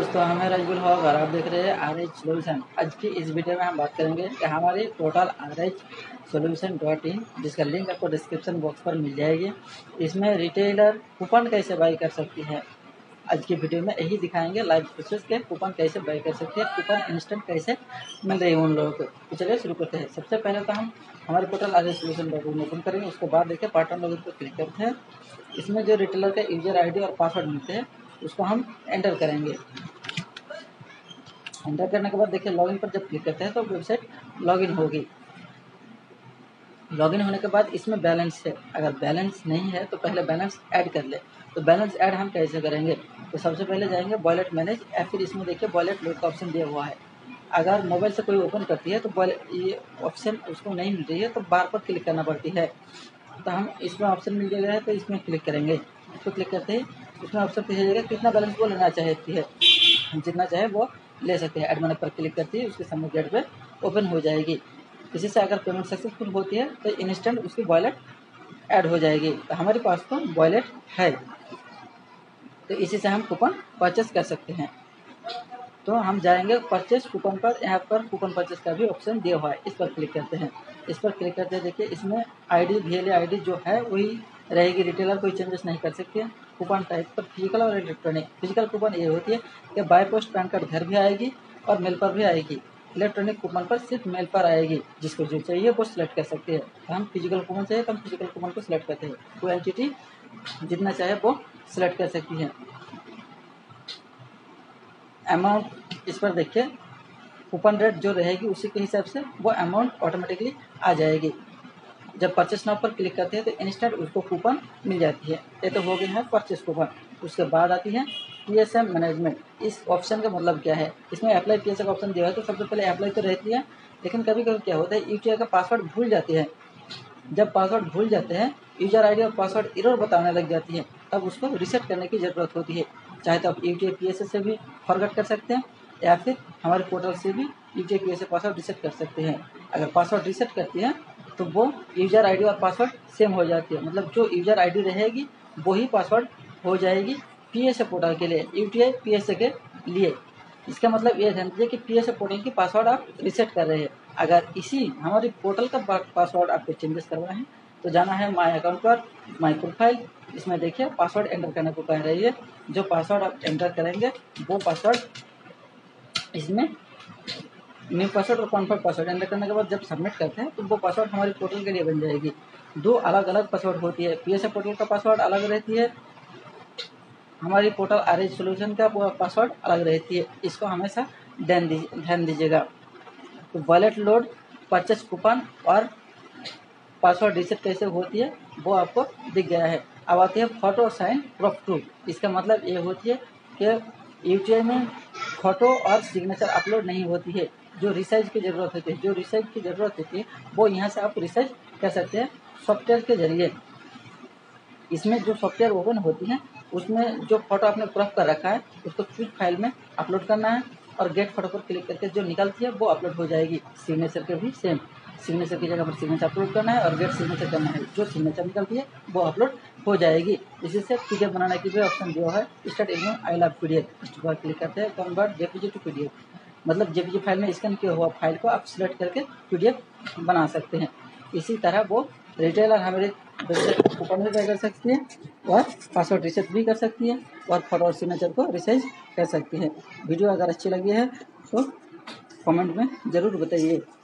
दोस्तों, मैं राजगुल हॉग और आप देख रहे हैं RH सॉल्यूशन। आज की इस वीडियो में हम बात करेंगे कि हमारी पोर्टल RHsolution.in, जिसका लिंक आपको डिस्क्रिप्शन बॉक्स पर मिल जाएगी। इसमें रिटेलर कूपन कैसे बाई कर सकती है। आज की वीडियो में यही दिखाएंगे लाइव प्रोसेस के कूपन कैसे बाई कर सकते हैं, कूपन इंस्टेंट कैसे मिल रही है उन लोगों को। तो चलिए शुरू करते हैं। सबसे पहले तो हम हमारे पोर्टल RHsolution.in ओपन करेंगे। उसके बाद देखिए पार्टनर लॉगिन पर क्लिक करते हैं। इसमें जो रिटेलर का यूजर ID और पासवर्ड मिलते हैं उसको हम एंटर करेंगे। एंटर करने के बाद देखिए लॉगिन पर जब क्लिक करते हैं तो वेबसाइट लॉगिन होगी। लॉगिन होने के बाद इसमें बैलेंस है, अगर बैलेंस नहीं है तो पहले बैलेंस ऐड कर ले। तो बैलेंस ऐड हम कैसे करेंगे, तो सबसे पहले जाएंगे वॉलेट मैनेज या फिर इसमें देखिए वॉलेट लोड का ऑप्शन दिया हुआ है। अगर मोबाइल से कोई ओपन करती है तो ये ऑप्शन उसको नहीं मिल रही है तो बार पर क्लिक करना पड़ती है। तो हम इसमें ऑप्शन मिल गया है तो इसमें क्लिक करेंगे। इसको क्लिक करते ही इसमें ऑप्शन पूछा जाएगा कितना बैलेंस वो लेना चाहती है। हम जितना चाहे वो ले सकते हैं। ऐड मनी पर क्लिक करते ही उसके सामने गेट पे ओपन हो जाएगी। इसी से अगर पेमेंट सक्सेसफुल होती है तो इंस्टेंट उसकी वॉलेट ऐड हो जाएगी। तो हमारे पास तो वॉलेट है, तो इसी से हम कूपन परचेस कर सकते हैं। तो हम जाएंगे परचेस कूपन पर। यहाँ पर कूपन परचेस का भी ऑप्शन दिया हुआ है, इस पर क्लिक करते हैं। इस पर क्लिक करते हैं देखिए इसमें VLA ID जो है वही रहेगी। रिटेलर कोई चेंजेस नहीं कर सकते। कूपन टाइप पर फिजिकल और इलेक्ट्रॉनिक। फिजिकल कूपन ये होती है कि बाय पोस्ट पैन कार्ड घर भी आएगी और मेल पर भी आएगी। इलेक्ट्रॉनिक कूपन पर सिर्फ मेल पर आएगी। जिसको जो चाहिए वो सिलेक्ट कर सकते हैं। तो हम फिजिकल कूपन चाहिए तो हम फिजिकल कूपन को सिलेक्ट करते हैं। क्वांटिटी जितना चाहे वो सिलेक्ट कर सकती है। अमाउंट इस पर देखिए कूपन रेट जो रहेगी उसी के हिसाब से वो अमाउंट ऑटोमेटिकली आ जाएगी। जब परचेस नाउ पर क्लिक करते हैं तो इंस्टेंट उसको कूपन मिल जाती है। ये तो हो गया है परचेस कूपन। उसके बाद आती है PSM मैनेजमेंट। इस ऑप्शन का मतलब क्या है, इसमें अप्लाई PSM का ऑप्शन दिया है। तो सबसे पहले अप्लाई तो रहती है, लेकिन कभी कभी क्या होता है UTI का पासवर्ड भूल जाती है। जब पासवर्ड भूल जाते हैं, यूजर ID और पासवर्ड एरर बताने लग जाती है, तब उसको रीसेट करने की ज़रूरत होती है। चाहे तो आप UTI PSS से भी फॉरगेट कर सकते हैं या फिर हमारे पोर्टल से भी UTI PSS पासवर्ड रीसेट कर सकते हैं। अगर पासवर्ड रीसेट करती है तो वो यूजर ID और पासवर्ड सेम हो जाती है। मतलब जो यूजर ID रहेगी वही पासवर्ड हो जाएगी PSA पोर्टल के लिए, UTI PSA के लिए। इसका मतलब ये ध्यान दीजिए कि PSA पोर्टल की पासवर्ड आप रीसेट कर रहे हैं। अगर इसी हमारी पोर्टल का पासवर्ड आपको चेंजेस करवाना है तो जाना है माय अकाउंट पर, माय प्रोफाइल। इसमें देखिए पासवर्ड एंटर करने को कह रही है। जो पासवर्ड आप एंटर करेंगे वो पासवर्ड इसमें न्यू पासवर्ड और कन्फर्म पासवर्ड एंटर करने के बाद जब सबमिट करते हैं तो वो पासवर्ड हमारी पोर्टल के लिए बन जाएगी। दो अलग अलग पासवर्ड होती है। PSA पोर्टल का पासवर्ड अलग रहती है, हमारी पोर्टल RH सॉल्यूशन का पासवर्ड अलग रहती है। इसको हमेशा ध्यान दीजिएगा। तो वॉलेट लोड, परचेस कूपन और पासवर्ड रीसेट कैसे होती है वो आपको दिख गया है। अब आती है फोटो साइन प्रूफ प्रूफ। इसका मतलब ये होती है कि UTI में फोटो और सिग्नेचर अपलोड नहीं होती है। जो रिसाइज की ज़रूरत होती है, जो रिसाइज की ज़रूरत होती है वो यहाँ से आप रिसाइज कर सकते हैं सॉफ्टवेयर के जरिए। इसमें जो सॉफ्टवेयर ओपन होती है उसमें जो फोटो आपने क्रॉप कर रखा है उसको चूज फाइल में अपलोड करना है और गेट फोटो पर क्लिक करके जो निकलती है वो अपलोड हो जाएगी। सिग्नेचर के भी सेम, सिग्नेचर की जगह पर सिग्नेचर अपलोड करना है और गेट सिग्नेचर करना है। जो सिग्नेचर निकलती है वो अपलोड हो जाएगी। इसी से PDF बनाने की भी ऑप्शन दिया है। स्टार्ट इग्नो आई लव PDF। इस पर क्लिक करते हैं कन्वर्ट JPG टू PDF। मतलब JPG फाइल में स्कैन किया हुआ फाइल को आप सिलेक्ट करके PDF बना सकते हैं। इसी तरह वो रिटेलर हमारे वेबसाइट को कूपन भी कर सकती है और पासवर्ड रीसेट भी कर सकती है और फोटो और सिग्नेचर को रिसाइज कर सकती है। वीडियो अगर अच्छी लगी है तो कमेंट में ज़रूर बताइए।